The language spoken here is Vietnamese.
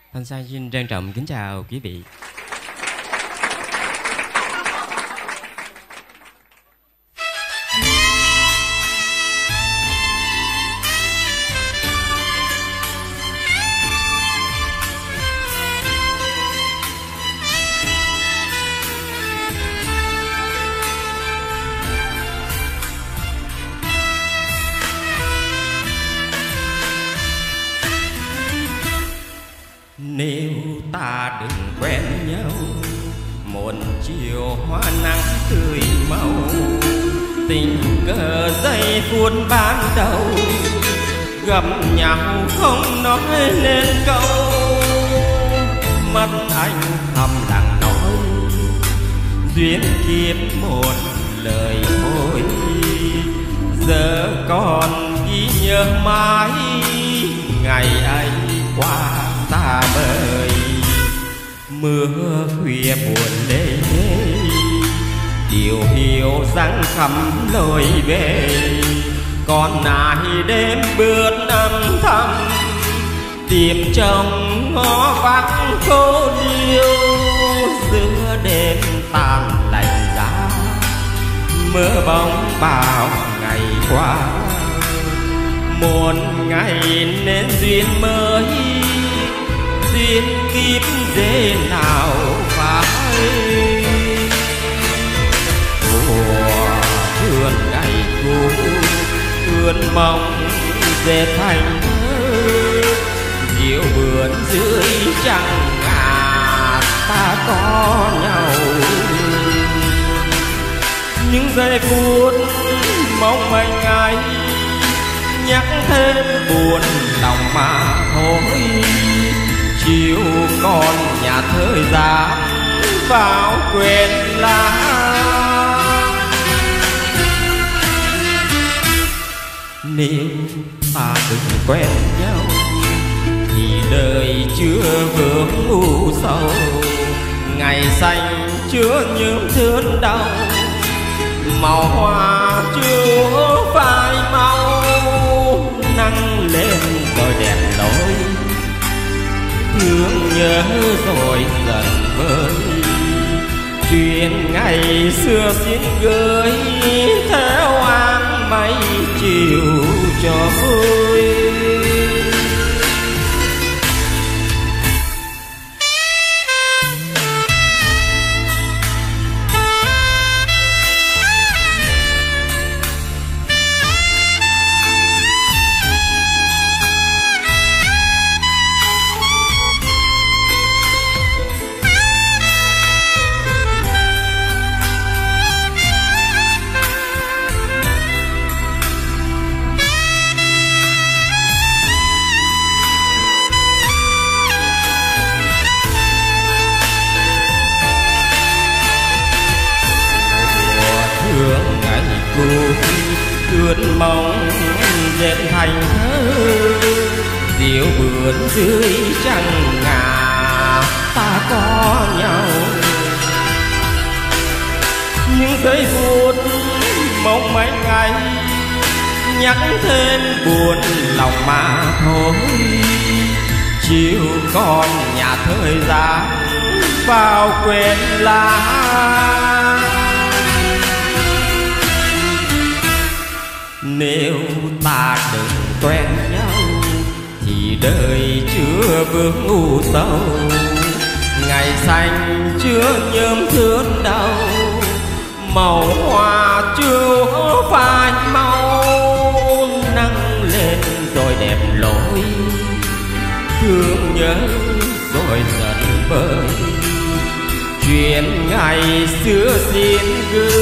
Thanh Sang xin trân trọng kính chào quý vị. Nếu ta đừng quen nhau một chiều hoa nắng tươi màu, tình cờ giây phút ban đầu gặp nhau không nói nên câu, mắt anh thầm lặng nói duyên kiếp một lời thôi. Giờ còn ghi nhớ mãi ngày ấy qua xa vời, mưa khuya buồn lê điều hiểu rằng khắp lối về, còn ai đêm bước âm thầm tìm chồng ngõ vắng cô liêu. Giữa đêm tàn lạnh giá mưa bóng bao ngày qua, một ngày nên duyên mới duyên kiếp dễ nào phải. Mùa thương ngày cũ ươn mong dệt thành thơ, diệu vườn dưới trăng ngà ta có nhau. Những giây phút mong manh ấy nhắc thêm buồn lòng mà thôi. Chiều còn nhà thời gian vào quên lãng, nếu ta đừng quen nhau thì đời chưa vướng u sầu, ngày xanh chưa những thương đau, màu hoa chưa phai mau. Nắng lên rồi đẹp lối, thương nhớ rồi dần vơi, chuyện ngày xưa xin gửi theo áng mây chiều cho vui. Ước mong dệt thành thơ, diệu vườn dưới trăng ngà ta có nhau. Những giây phút mong manh ấy nhắc thêm buồn lòng mà thôi. Chiều còn nhà thời gian vào quên lãng, nếu ta đừng quen nhau thì đời chưa bước u sầu, ngày xanh chưa nhớm thương đau, màu hoa chưa phai mau. Nắng lên rồi đẹp lối, thương nhớ rồi dần vơi, chuyện ngày xưa xin gửi